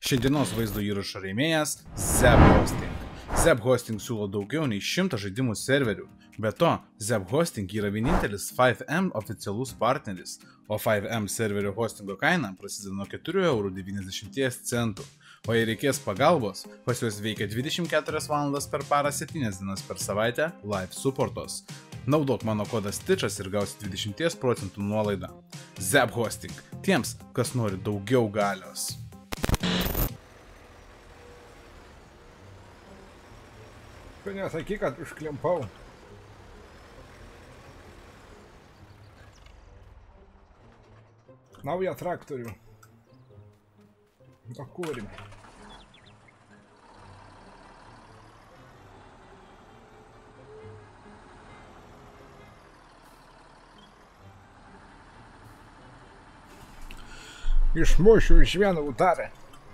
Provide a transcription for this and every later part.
Šiandienos vaizdo įrašo rėmėjas Zeb Hosting. Zeb Hosting siūlo daugiau nei 100 žaidimų serverių. Be to, Zeb Hosting yra vienintelis 5M oficialus partneris, o 5M serverio hostingo kaina prasideda nuo 4,90 €. O jei reikės pagalbos, pas juos veikia 24 valandas per parą 7 dienas per savaitę live supportos. Naudok mano kodą Stitchas ir gausi 20% nuolaidą. Zeb Hosting. Tiems, kas nori daugiau galios. Tu nesakyk, kad užklimpau. Naują traktorių. O kūrim. Išmušiu iš vieno udarę.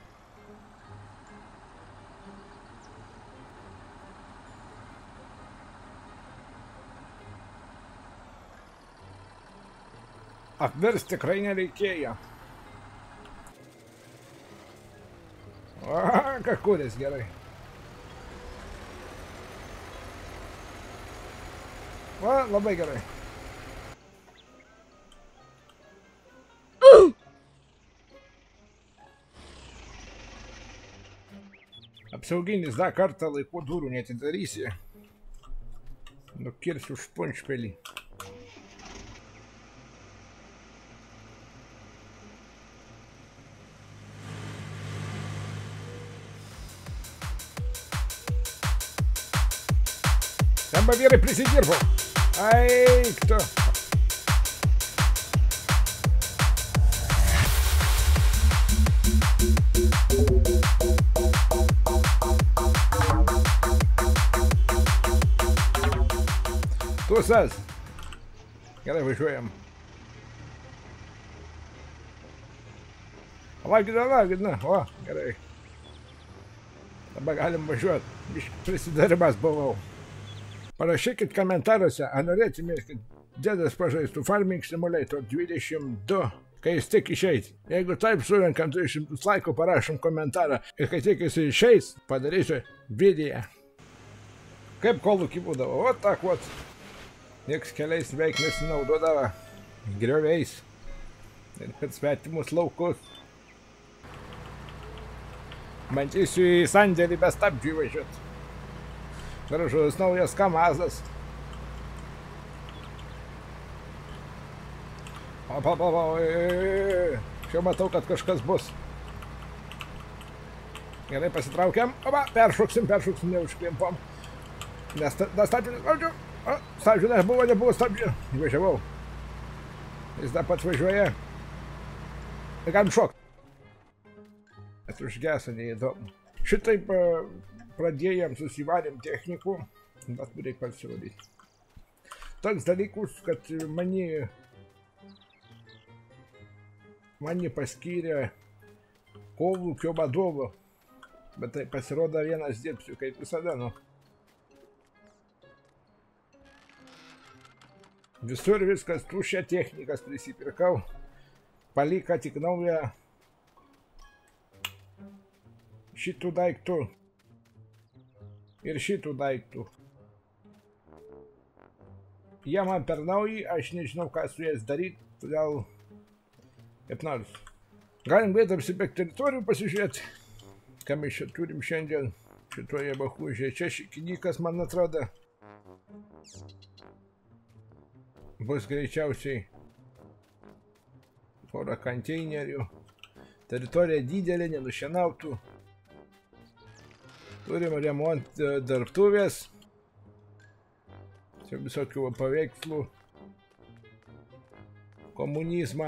Apvers tikrai nereikėjo. O, kakuris gerai. O, labai gerai. Apsauginis dar kartą laiku durų neatidarysi. Nukirsiu špunšpelį. Tam vyrai prisidirbo. Eik tu. Tūsas. Gerai, važiuojam. Valgydina. O, gerai. Dabar galim važiuoti. Prisidarimas buvau. Parašykit komentaruose, ar norėtumėt, kad dėdas pažaistų Farming Simulator 22, kai jis tik išeis. Jeigu taip surenkam 200 laikų, parašom komentarą. Ir kai tik jis išeis, padarysiu video. Kaip kolūkį būdavo, o tak, vat. Nieks keliais veik nesinaudodavo. Grioviais. Ir per svetimus laukus. Bandysiu į sandėlį be stabdžių važiuoti. Gražus naujas Kamazas. Čia matau, kad kažkas bus. Gerai, pasitraukiam. Oba, peršoksim, neužklimpom. Nes stabdžių nespaudžiu. Stabdžių nebuvo stabdžių. Važiavau. Jis dar pats važiuoja. Ir galim šokt. Bet užgesą neįdomu. Šitaip pradėjom, susivarėm technikų, bet reikia pasirodyti. Toks dalykus, kad mani paskyrė kolūkio vadovo, bet tai pasirodo vienas dirbsiu, kaip visada, nu. Visur viskas tuščia, technikas prisipirkau, palika tik naują šitų daiktų. Ir šitų daiktų. Jie man per nauji, aš nežinau, ką su jais daryti, todėl kaip nors. Galim greit apsibėgti teritorijų pasižiūrėti, ką mes čia turim šiandien šitoje Bachužėje. Čia šikinykas, man atrodo, bus greičiausiai porą konteinerių. Teritorija didelė, nenušienautų. Turim remont darbtuvės. Čia visokių paveikslų. Komunizmą.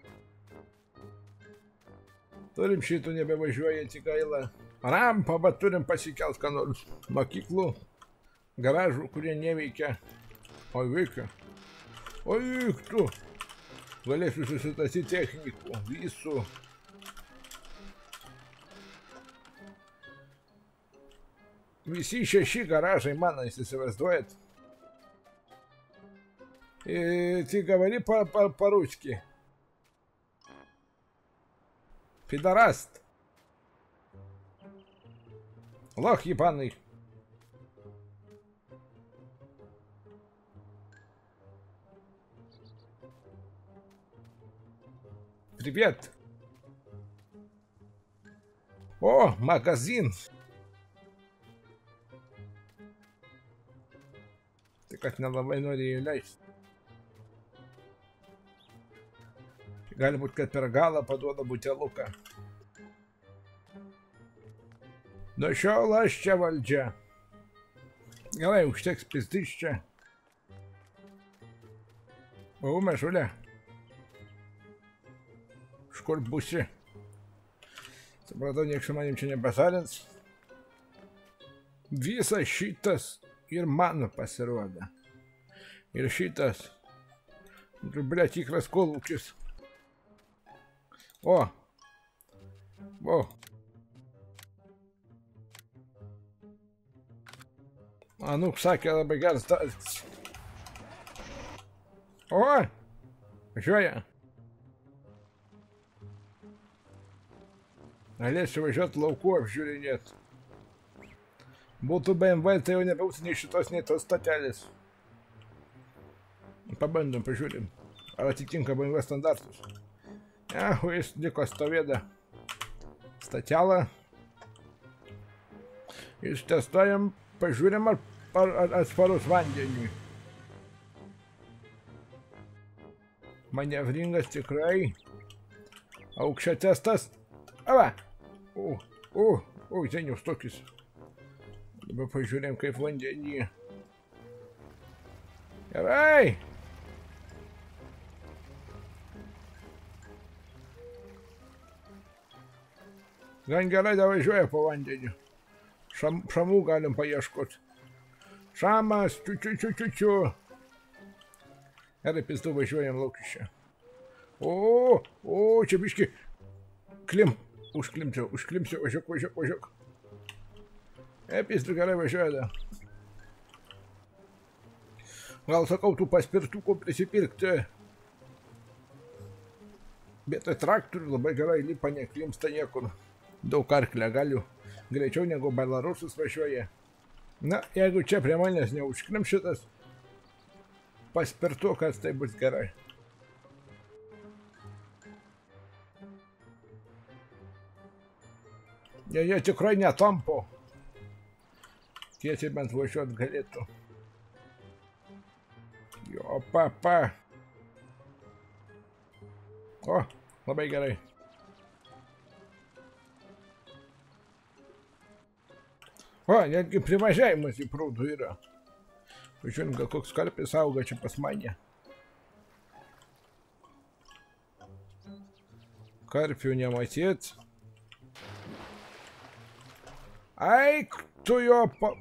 Turim šitų nebevažiuojantį gailą. Rampą, bet turim pasikelt ką nors. Mokyklų. Garažų, kurie neveikia. O veikia. O veik tu. Galėsiu susitasyti technikų. Visų. Visi 6 garažai mano, jūs įsivaizduojat. Ты говори по-русски. Пидораст. Лох ебаный. Привет. О, магазин. Ты как на лавайной являешься. Gali būt, kad per galą paduoda buteluką. Nuo šiol aš čia valdžia. Gerai, užteks pizdys čia. O, mešulė. Iš kur būsi? Supratau, nieks su manim čia nepasarins. Visas šitas ir mano pasirodė. Ir šitas. Bля, tikras kolūkis. O! O! Anūk sakė labai geras tas. O! Važiuoja. Galėsiu važiuoti lauku apžiūrinėti. Būtų BMW, tai jau nebūtų nei šitos, nei tos statelės. Pabandom, pažiūrim. Ar atitinka BMW standartus. Jis liko stovėda statelą. Ištestuojam, pažiūrim, ar atsparus vandeniui. Manevringas tikrai. Aukščio testas. Ava! Zenius tokis. Dabar pažiūrėm, kaip vandenį. Gerai! Gan gerai davažiuoja po vandeniu. Šamų galim paieškoti. Šamas, čiu. Gerai, pizdu važiuojam lauk iš čia. O, čia biški. Užklimsiu, važiuok. Pizdu gerai važiuoja da. Gal sakau, tų paspirtukų prisipirkti. Vietoj traktorių labai gerai lipa, neklimsta niekur. Daug arklę galiu. Greičiau negu Belarusas važiuoja. Na, jeigu čia prie manęs neužklim šitas paspirtukas, tai bus gerai. Jie tikrai netampo. Tiesiai bent važiuot galėtų. Jo, papa. O, labai gerai. O, netgi privažiavimas į prūdų yra. Pažiūrim, gal koks karpis auga čia pas mane. Karpių nematyt. Aik, tu jo pa...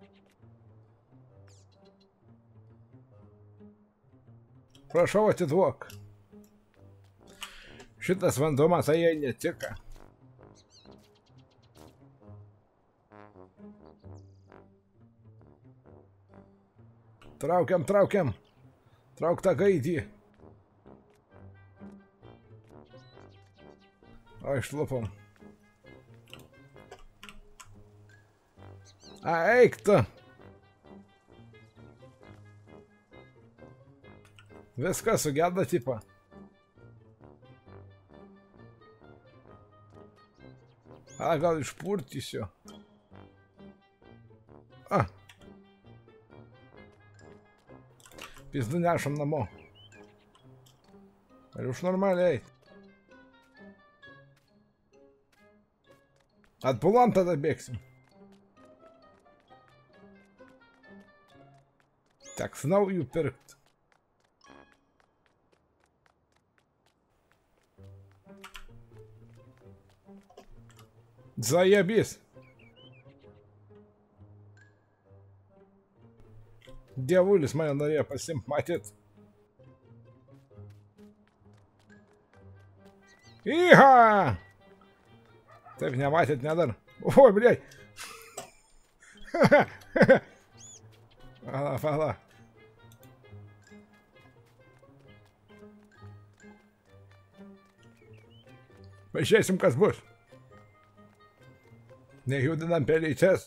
Prašau, atiduok. Šitas vandumas jai netika. Traukiam. Trauk tą gaidį. O, išlupom. Eik tu. Viskas sugeda tipą. Gal išpurtysiu. Pizdu nešam namo. Ar už normaliai? Atpulam tada bėgsim. Teks naujų pirkt. Zajebys. Dievulis mane norėjo pasimt, matyt. Iha! Taip, nematėt, nedar. O, bliai. Pala. Pažiūrėsim, kas bus. Nejudinam pelytes.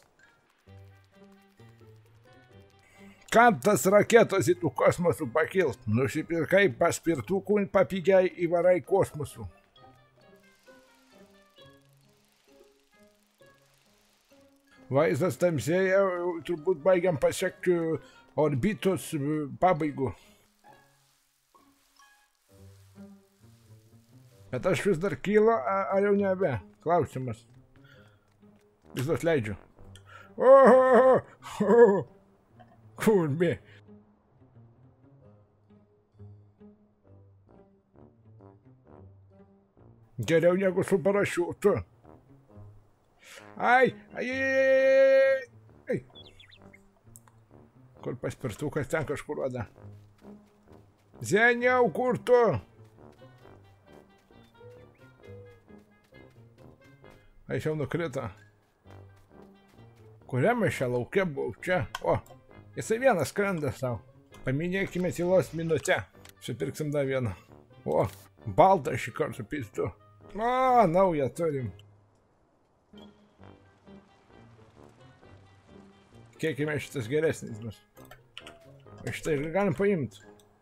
Kam tas raketos į tų kosmosų pakils? Nusipirkai paspirtukų papigiai įvarai kosmosų. Vaizdas tamsėja, turbūt baigiam pasiekti orbitos pabaigų. Bet aš vis dar kylo, ar jau nebe? Klausimas. Vis dar leidžiu. Kurbi. Geriau negu su parašiutu. Ai. Kur paspirtukas ten kažkur roda? Zeniau, kur tu? Aš jau nukrito. Kuriame šią laukę buvau? Čia. O, jisai vienas skrenda savo. Paminėkime tylos minutę. Supirksim dar vieną. O, baltą šį kartą pizdu. O, naują turim. Kiekime šitas geresnis bus. Šitą ir galim paimti.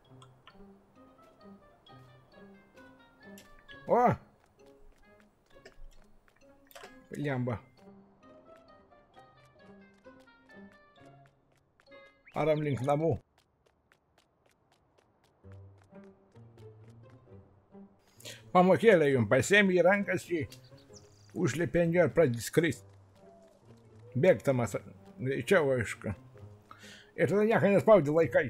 O! Lemba. Aram link namų. Pamokėlė jums, pasiėmė į rankas jį, užlipė ant jo ir pradės skristi. Bėgtamas, greičiau aišku. Ir tada nieko nespaudė laikai.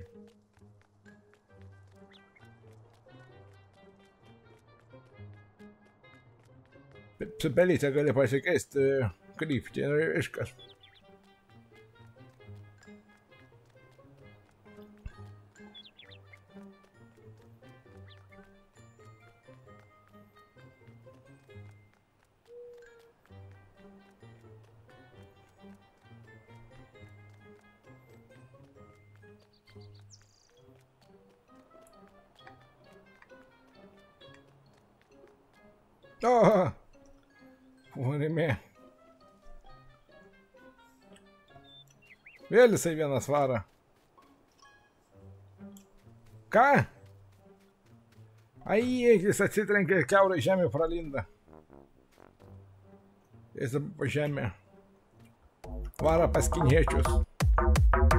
Su pelyte gali pasikeisti kryptį ir iškas. O! Urime. Vėl jisai vienas varo. Ką? Ai, jis atsitrenkė ir kiaurai žemė pralinda. Jis po žemė. Varo pas kiniečius.